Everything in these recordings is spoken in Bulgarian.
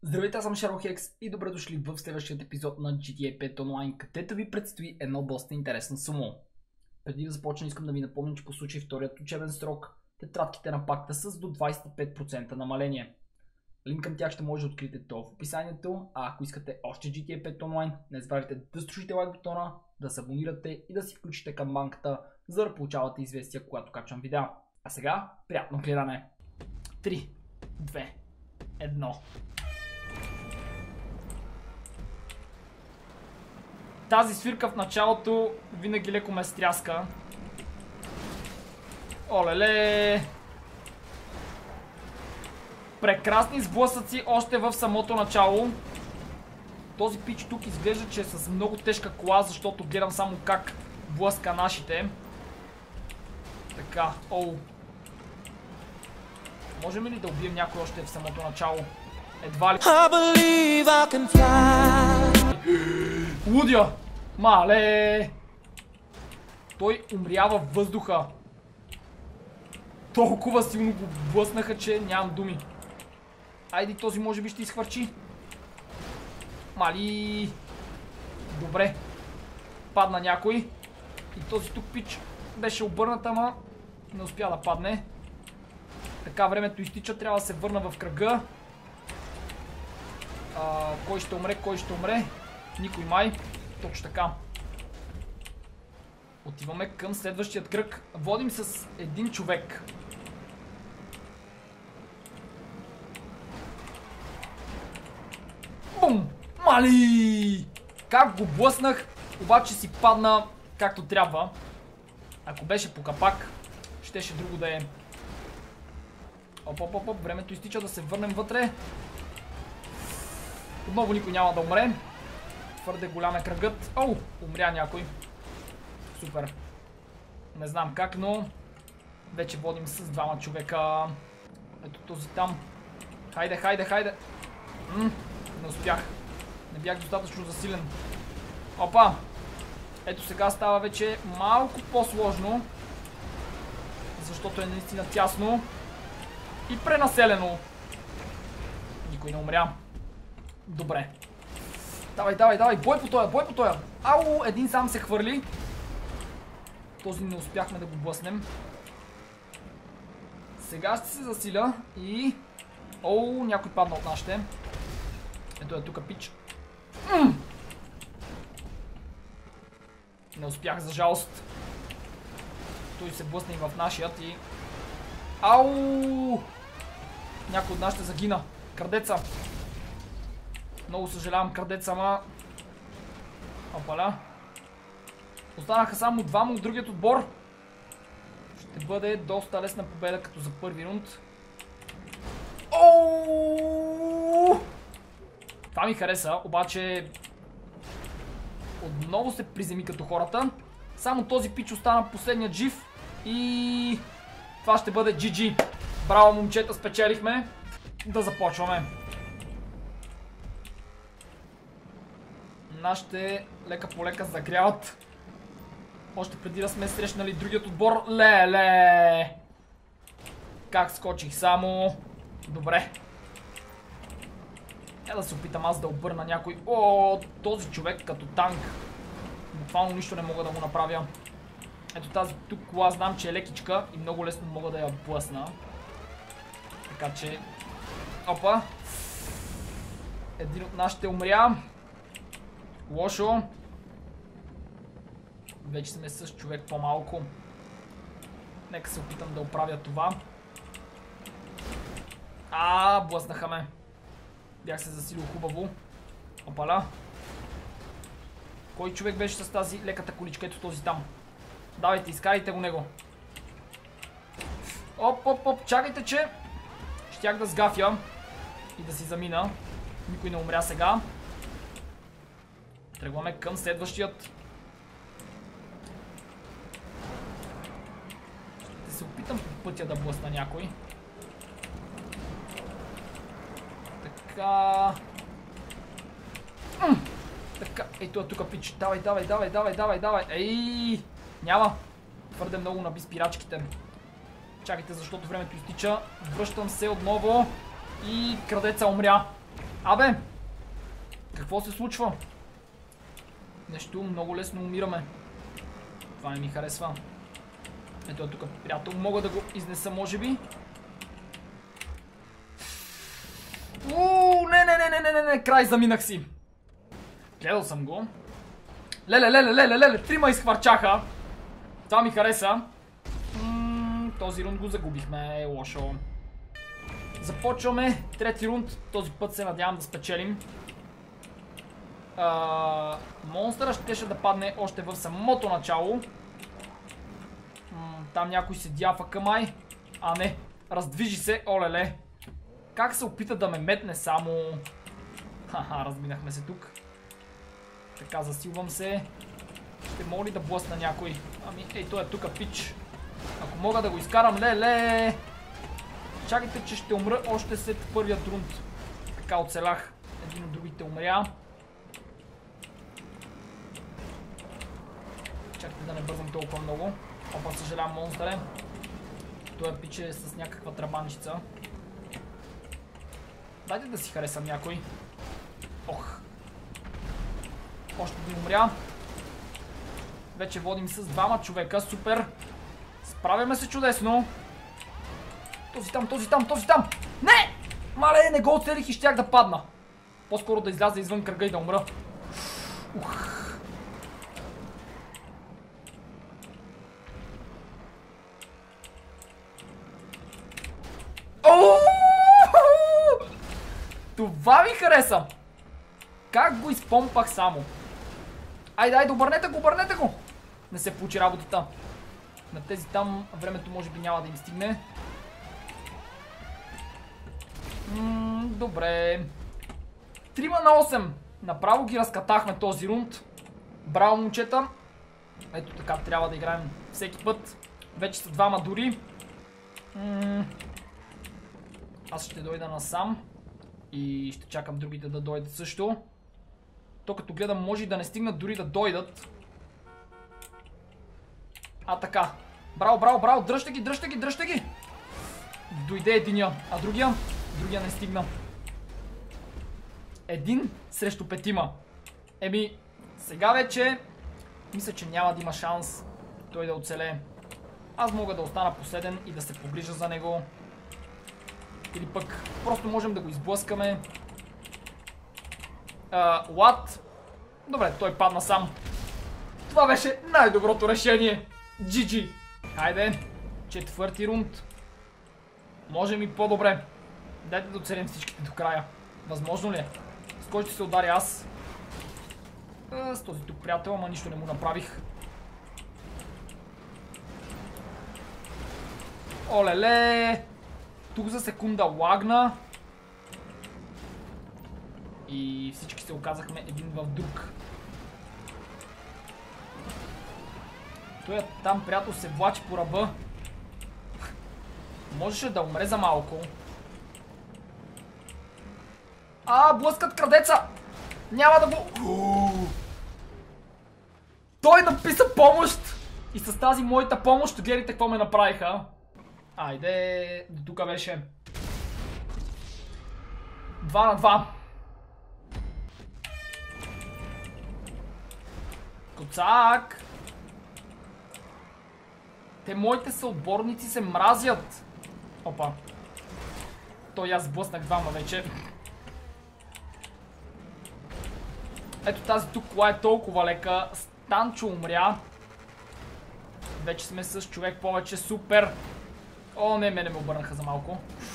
Здравейте, аз съм Шарлохекс и добре дошли в следващия епизод на GTA 5 Online, където ви предстои едно доста интересно сумо. Преди да започна, искам да ви напомня, че по случай вторият учебен срок, тетрадките на пакта са с до 25% намаление. Линк към тях ще може да откриете долу в описанието, а ако искате още GTA 5 Online, не забравяйте да струшите лайк бутона, да се абонирате и да си включите камбанката, за да получавате известия, когато качвам видеа. А сега, приятно гледане! 3, 2, 1... Тази свирка в началото винаги леко ме стряска. Олеле! Прекрасни сблъсъци още в самото начало. Този пич тук изглежда, че е с много тежка кола, защото гледам само как блъска нашите. Така, оу. Можем ли да убием някой още в самото начало? Едва ли... Лудя! Мале! Той умря във въздуха. Толкова силно го блъснаха, че нямам думи. Айде, този може би ще изхвърчи. Мали! Добре. Падна някой. И този тук пич беше обърнат, ама не успя да падне. Така, времето изтича, трябва да се върна в кръга. Кой ще умре, кой ще умре? Никой май. Точно така. Отиваме към следващият кръг. Водим с един човек. Бум! Мали! Как го блъснах, обаче си падна както трябва. Ако беше по капак, щеше друго да е. Оп, времето изтича, да се върнем вътре. Отново никой няма да умре. Твърде голям е кръгът. Оу, умря някой. Супер. Не знам как, но вече водим с двама човека. Ето този там. Хайде. Не успях. Не бях достатъчно засилен. Опа! Ето сега става вече малко по-сложно. Защото е наистина тясно. И пренаселено. Никой не умря. Добре. Давай, бой по тоя. Ау, един сам се хвърли. Този не успяхме да го блъснем. Сега ще се засиля и... Оу, някой падна от нашите. Ето е тук пич. Не успях, за жалост. Той се блъсна и в нашият и... Ау! Някой от нашите загина. Крадеца. Много съжалявам, крадеца, ама... Опаля. Останаха само двама от другият отбор. Ще бъде доста лесна победа, като за първи рунд. Оу! Това ми хареса, обаче... Отново се приземи като хората. Само този пич остана последният жив. И... Това ще бъде GG. Браво, момчета, спечелихме. Да започваме. Нашите лека по лека загряват. Още преди да сме срещнали другият отбор. Леле! Как скочих само. Добре. Да се опитам аз да обърна някой. О, този човек като танк. Буквално нищо не мога да му направя. Ето тази тук кола знам, че е лекичка и много лесно мога да я блъсна. Така че... Опа! Един от нашите умря. Лошо. Вече сме с човек по-малко. Нека се опитам да оправя това. Блъснаха ме. Бях се засилил хубаво. Опаля. Кой човек беше с тази леката количка? Ето този там. Давайте, изкарайте го него. Оп, чакайте, че щях да сгафя и да си замина. Никой не умря сега. Тръгваме към следващият. Ще се опитам по пътя да блъсна някой. Така. Така, ето е тук пич. Давай. Ей! Няма. Твърде много наби спирачките. Чакайте, защото времето изтича. Връщам се отново. И крадеца умря. Абе! Какво се случва? Нещо много лесно умираме. Това не ми харесва. Ето е тук, приятел. Мога да го изнеса, може би. Не, край, заминах си. Гледал съм го. Леле, трима изхвърчаха. Това ми хареса. Този рунд го загубихме, лошо. Започваме трети рунд. Този път се надявам да спечелим. Монстъра щеше да падне още в самото начало. Там някой се дяфа към май. А не, раздвижи се, олеле. Как се опита да ме метне само? Хаха, разминахме се тук. Така, засилвам се. Ще мога ли да блъсна някой? Ами, ей, той е тук, пич. Ако мога да го изкарам, леле. Чакайте, че ще умра още след първият рунд. Така, оцелях. Един от другите умря. Чакайте да не бързам толкова много. Опа, съжалявам, монстър е. Той пич е с някаква трабанчица. Дайте да си харесам някой. Ох. Още да умря. Вече водим с двама човека. Супер. Справяме се чудесно. Този там. Не! Мале, не го оцелих и щях да падна. По-скоро да изляза извън кръга и да умра. Ух. Това ми хареса! Как го изпомпах само? Айде, обърнете го! Не се получи работата. На тези там времето може би няма да им стигне. Добре. 3 на 8. Направо ги разкатахме този рунд. Браво, момчета. Ето така трябва да играем всеки път. Вече са двама дори. Аз ще дойда насам. И ще чакам другите да дойдат също. То като гледам, може и да не стигнат дори да дойдат. А така. Браво. Дръжте ги. Дойде единия, а другия не стигна. 1 срещу 5. Еми, сега вече мисля, че няма да има шанс той да оцелее. Аз мога да остана последен и да се погрижа за него. Или пък просто можем да го изблъскаме. What? Добре, той падна сам. Това беше най-доброто решение. GG. Хайде, четвърти рунд. Можем и по-добре. Дайте да оцелим всичките до края. Възможно ли е? С кой ще се удари аз? С този тук приятел, ама нищо не му направих. Олеле! Тук за секунда лагна. И всички се оказахме един в друг. Той там приятел се влачи по ръба. Можеше да умре за малко. Блъскат крадеца! Няма да го... Той написа помощ! И с тази моята помощ, гледайте какво ме направиха. Айде, до тук беше. 2 на 2. Коцак! Те моите съотборници се мразят. Опа. Той аз блъснах двама вече. Ето тази тук кола е толкова лека. Станчо умря. Вече сме с човек повече. Супер. О, не, мене ме обърнаха за малко.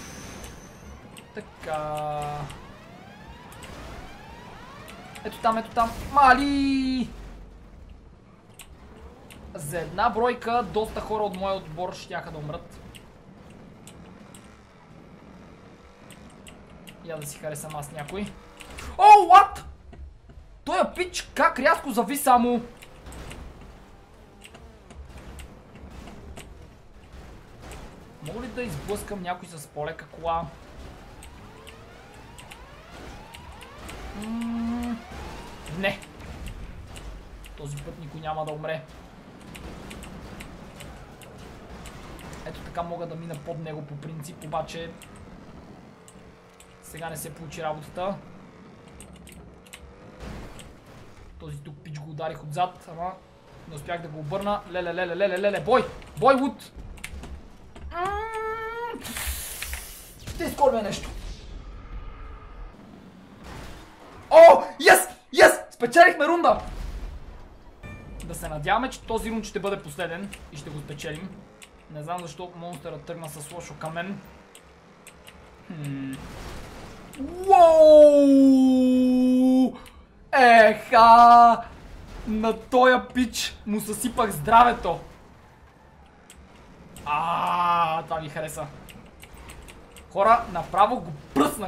Така. Ето там. Мали! За една бройка доста хора от моя отбор щяха да умрат. Я да си харесам аз някой. О, what? Той е пич, как рязко зави само. Мога ли да изблъскам някой с по-лека кола? Не. Този път никой няма да умре. Ето така мога да мина под него по принцип, обаче сега не се получи работата. Този тук пич го ударих отзад, ама не успях да го обърна. Леле, бой! Бой, Вуд! Ще изкорме нещо. О, yes! Спечелихме рунда! Да се надяваме, че този рунд ще бъде последен и ще го спечелим. Не знам защо монстърът тръгна с лошо към мен. Уоу! Еха! На тоя пич му съсипах здравето. Това ми хареса. Хора, направо го пръснах.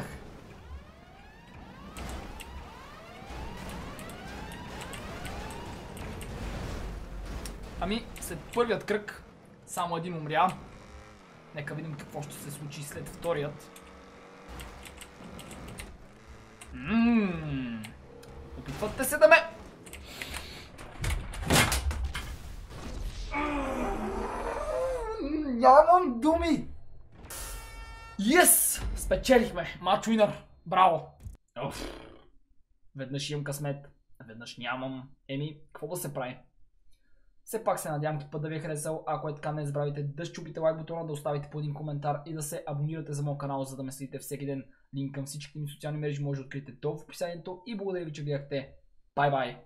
Ами, след първият кръг само един умря. Нека видим какво ще се случи след вторият. Опитвате се да ме... Нямам думи! Yes! Спечелихме! Матч уинър! Браво! Веднъж имам късмет, веднъж нямам. Еми, какво да се прави? Все пак се надявам път да ви е харесал. Ако е така, не забравяйте да щупите лайк бутона, да оставите по един коментар и да се абонирате за моят канал, за да ме следите всеки ден. Линк към всичките ми социални мрежи може да откриете долу в описанието и благодаря ви, че гледахте. Бай-бай!